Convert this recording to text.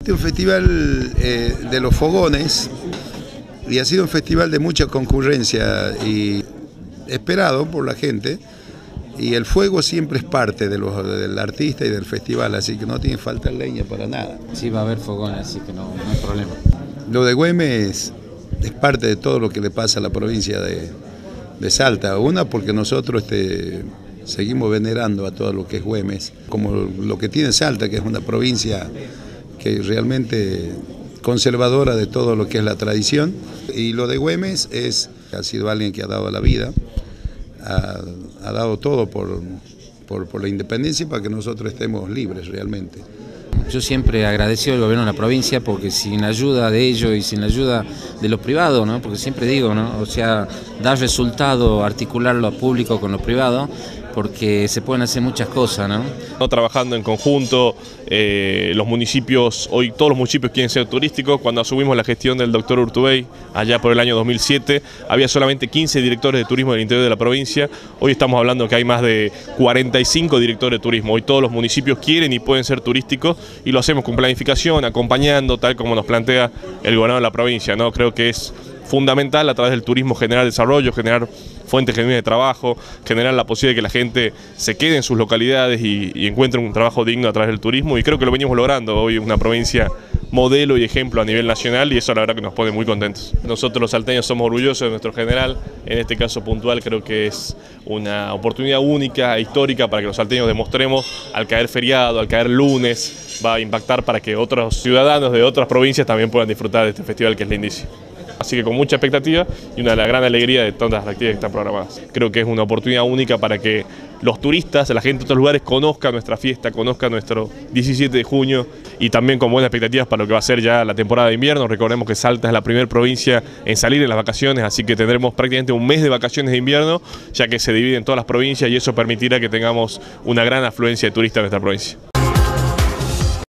Este es un festival de los fogones y ha sido un festival de mucha concurrencia y esperado por la gente. Y el fuego siempre es parte del artista y del festival, así que no tiene falta leña para nada. Sí, va a haber fogones, así que no hay problema. Lo de Güemes es parte de todo lo que le pasa a la provincia de Salta. Una, porque nosotros seguimos venerando a todo lo que es Güemes, como lo que tiene Salta, que es una provincia que realmente conservadora de todo lo que es la tradición. Y lo de Güemes ha sido alguien que ha dado la vida, ha dado todo por la independencia y para que nosotros estemos libres realmente. Yo siempre agradecido al gobierno de la provincia porque sin ayuda de ellos y sin ayuda de los privados, ¿no? Porque siempre digo, ¿no? O sea, da resultado articular lo público con lo privado porque se pueden hacer muchas cosas, ¿no? Trabajando en conjunto, los municipios, hoy todos los municipios quieren ser turísticos. Cuando asumimos la gestión del doctor Urtubey, allá por el año 2007, había solamente 15 directores de turismo del interior de la provincia. Hoy estamos hablando que hay más de 45 directores de turismo. Hoy todos los municipios quieren y pueden ser turísticos y lo hacemos con planificación, acompañando, tal como nos plantea el gobernador de la provincia, ¿no? Creo que es fundamental a través del turismo generar desarrollo, generar fuentes genuinas de trabajo, generar la posibilidad de que la gente se quede en sus localidades y encuentre un trabajo digno a través del turismo, y creo que lo venimos logrando. Hoy es una provincia modelo y ejemplo a nivel nacional y eso la verdad que nos pone muy contentos. Nosotros los salteños somos orgullosos de nuestro general, en este caso puntual creo que es una oportunidad única e histórica para que los salteños demostremos, al caer feriado, al caer lunes, va a impactar para que otros ciudadanos de otras provincias también puedan disfrutar de este festival que es lindísimo. Así que con mucha expectativa y una gran alegría de todas las actividades que están programadas. Creo que es una oportunidad única para que los turistas, la gente de otros lugares conozcan nuestra fiesta, conozcan nuestro 17 de junio y también con buenas expectativas para lo que va a ser ya la temporada de invierno. Recordemos que Salta es la primera provincia en salir en las vacaciones, así que tendremos prácticamente un mes de vacaciones de invierno, ya que se divide en todas las provincias y eso permitirá que tengamos una gran afluencia de turistas en nuestra provincia.